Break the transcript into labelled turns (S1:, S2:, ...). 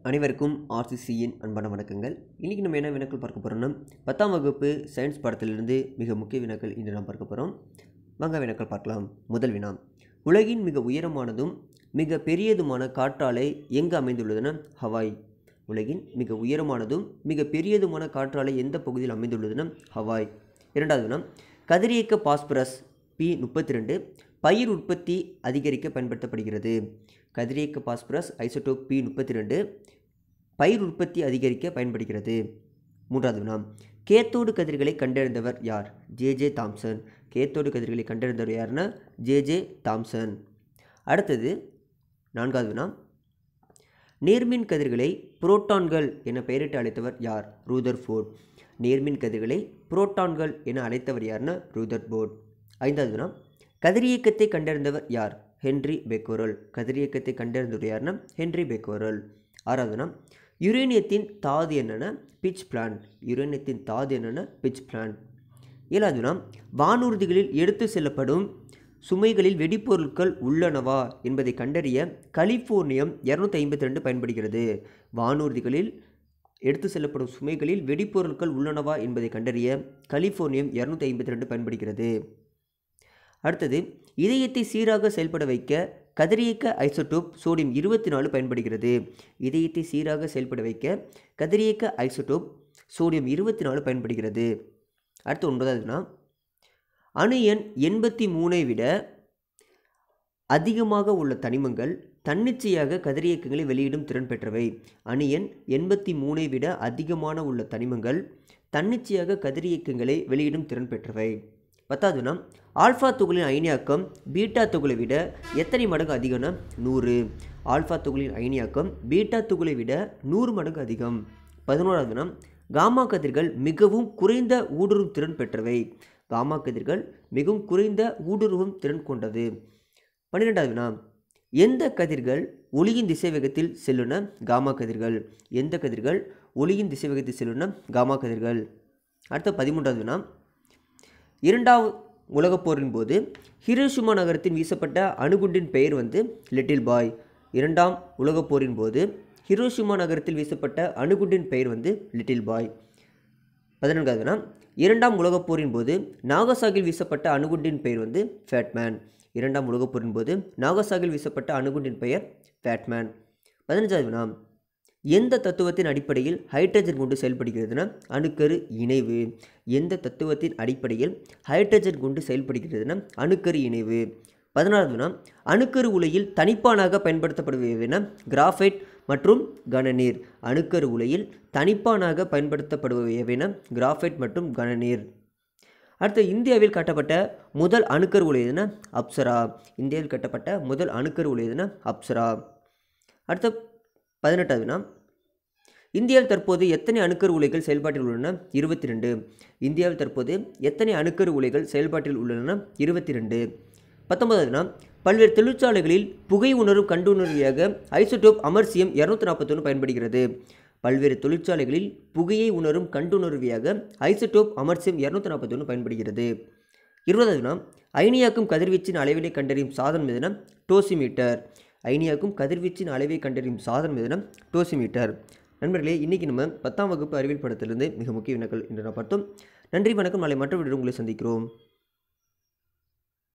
S1: அனைவருக்கும் ஆர்சிசியின் அன்பான வணக்கங்கள். இன்றைக்கி நம்ம என்ன வினாக்கள் பார்க்க போகிறோம்னா 10ஆம் வகுப்பு சயின்ஸ் பாடத்திலிருந்து மிக முக்கிய வினாக்கள் இன்று நாம் பார்க்க போகிறோம். வாங்க வினாக்கள் பார்க்கலாம். முதல் வினா, உலகின் மிக உயரமானதும் மிக பெரியதுமான காற்றாலை எங்கு அமைந்துள்ளதுன்னா ஹவாய். உலகின் மிக உயரமானதும் மிக பெரியதுமான காற்றாலை எந்த பகுதியில் அமைந்துள்ளதுன்னா ஹவாய். இரண்டாவது வினா, கதிரியக்க பாஸ்பரஸ் P32 பயிர் உற்பத்தி அதிகரிக்க பயன்படுத்தப்படுகிறது. கதிரியக்க பாஸ்பரஸ் ஐசோடோப் P32 பயிர் உற்பத்தி அதிகரிக்க பயன்படுகிறது. மூன்றாவது வினா, கேத்தோடு கதிர்களை கண்டறிந்தவர் யார்? J Thomson. கேத்தோடு கதிர்களை கண்டறிந்தவர் யாருன்னா ஜே தாம்சன். அடுத்தது நான்காவது வினா, நேர்மின் கதிர்களை புரோட்டான்கள் என பெயரிட்டு அழைத்தவர் யார்? ரூதர்ஃபோர்ட். நேர்மின் கதிர்களை புரோட்டான்கள் என அழைத்தவர் யாருன்னா ரூதர்ஃபோர்ட். ஐந்தாவது வினா, கதிரியக்கத்தை கண்டறிந்தவர் யார்? Henry Becquerel. கதிரியக்கத்தை கண்டறிந்தவர் யாருன்னா ஹென்றி பெக்கோரல். ஆறாவதுனா, யுரேனியத்தின் தாது என்னென்னா பிட்ச் பிளான். யுரேனியத்தின் தாது என்னென்னா பிட்ச் பிளான். ஏழாவதுனா, வானூர்திகளில் எடுத்து செல்லப்படும் சுமைகளில் வெடிப்பொருட்கள் உள்ளனவா என்பதை கண்டறிய கலிஃபோர்னியம் 252 பயன்படுகிறது. வானூர்திகளில் எடுத்து செல்லப்படும் சுமைகளில் வெடிப்பொருட்கள் உள்ளனவா என்பதை கண்டறிய கலிஃபோர்னியம் 252 பயன்படுகிறது. அடுத்தது, இதயத்தை சீராக செயல்பட வைக்க கதிரியக்க ஐசோடோப் சோடியம் 24 பயன்படுகிறது. இதயத்தை சீராக செயல்பட வைக்க கதிரியக்க ஐசோடோப் சோடியம் 24 பயன்படுகிறது. அடுத்து ஒன்பதாவதுனா, அணு எண் 83 விட அதிகமாக உள்ள தனிமங்கள் தன்னிச்சையாக கதிரியக்கங்களை வெளியிடும் திறன் பெற்றவை. அணு எண் 83 விட அதிகமான உள்ள தனிமங்கள் தன்னிச்சையாக கதிரியக்கங்களை வெளியிடும் திறன் பெற்றவை. பத்தாவதுனா, ஆல்ஃபா துகளின் அயனியாக்கம் பீட்டா துகளை விட எத்தனை மடங்கு அதிகம்னா 100. ஆல்ஃபா துகளின் அயனியாக்கம் பீட்டா துகளை விட 100 மடங்கு அதிகம். 11வதுனா, காமா கதிர்கள் மிகவும் குறைந்த ஊடுருவும் திறன் பெற்றவை. காமா கதிர்கள் மிகவும் குறைந்த ஊடுருவும் திறன் கொண்டது. 12வதுனா, எந்த கதிர்கள் ஒளியின் திசைவேகத்தில் செல்லுன காமா கதிர்கள். எந்த கதிர்கள் ஒளியின் திசைவேகத்தில் செல்லுன காமா கதிர்கள். அடுத்த 13வதுனா, இரண்டாம் உலகப் போரின் போது ஹிரோஷிமா நகரத்தில் வீசப்பட்ட அணுகுண்டின் பெயர் லிட்டில் பாய். இரண்டாம் உலகப் போரின் போது ஹிரோஷிமா நகரத்தில் வீசப்பட்ட அணுகுண்டின் பெயர் லிட்டில் பாய். 14வதுனா, இரண்டாம் உலகப் போரின் போது நாகசாகில் வீசப்பட்ட அணுகுண்டின் பெயர் ஃபேட்மேன். இரண்டாம் உலகப் போரின் போது நாகசாகில் வீசப்பட்ட அணுகுண்டின் பெயர் ஃபேட்மேன். 15வதுனா, எந்த தத்துவத்தின் அடிப்படையில் ஹைட்ரஜன் குண்டு செயல்படுகிறதுனா அணுக்கரு இணைவு. எந்த தத்துவத்தின் அடிப்படையில் ஹைட்ரஜன் குண்டு செயல்படுகிறதுனா அணுக்கரு இணைவு. 16வதுனா, அணுக்கரு உலையில் தனிப்பானாக பயன்படுத்தப்படுபவைனா கிராஃபைட் மற்றும் கனநீர். அணுக்கரு உலையில் தனிப்பானாக பயன்படுத்தப்படுபவைனா கிராஃபைட் மற்றும் கனநீர். அடுத்து, இந்தியாவில் கட்டப்பட்ட முதல் அணுக்கரு உலை எதுனா அப்சரா. இந்தியாவில் கட்டப்பட்ட முதல் அணுக்கரு உலை எதுனா அப்சரா. அடுத்த 18வதுனா, இந்தியாவில் தற்போது எத்தனை அணுக்கரு உலைகள் செயல்பாட்டில் உள்ளன? 22. இந்தியாவில் தற்போது எத்தனை அணுக்கரு உலைகள் செயல்பாட்டில் உள்ளன? 22. 19வதுனா, பல்வேறு தொழிற்சாலைகளில் புகை உணரும் கண்டுணர்வியாக ஐசோடோப் அமர்சியம் 241 பயன்படுகிறது. பல்வேறு தொழிற்சாலைகளில் புகையை உணரும் கண்டுணர்வியாக ஐசோடோப் அமர்சியம் 241 பயன்படுகிறது. 20வதுனா, அயனியாக்கும் கதிர்வீச்சின் அளவினை கண்டறியும் சாதனம் எதுனா டோசிமீட்டர். அயனியாக்கும் கதிர்வீச்சின் அளவை கண்டறியும் சாதனம் எதுனா டோசிமீட்டர். நண்பர்களே, இன்றைக்கி நம்ம 10ஆம் வகுப்பு அறிவியல் படத்திலிருந்து மிக முக்கிய வினாக்கள் என்று நான் பார்த்தோம். நன்றி, வணக்கம். நாளை மற்ற வீடியோ உங்களை சந்திக்கிறோம்.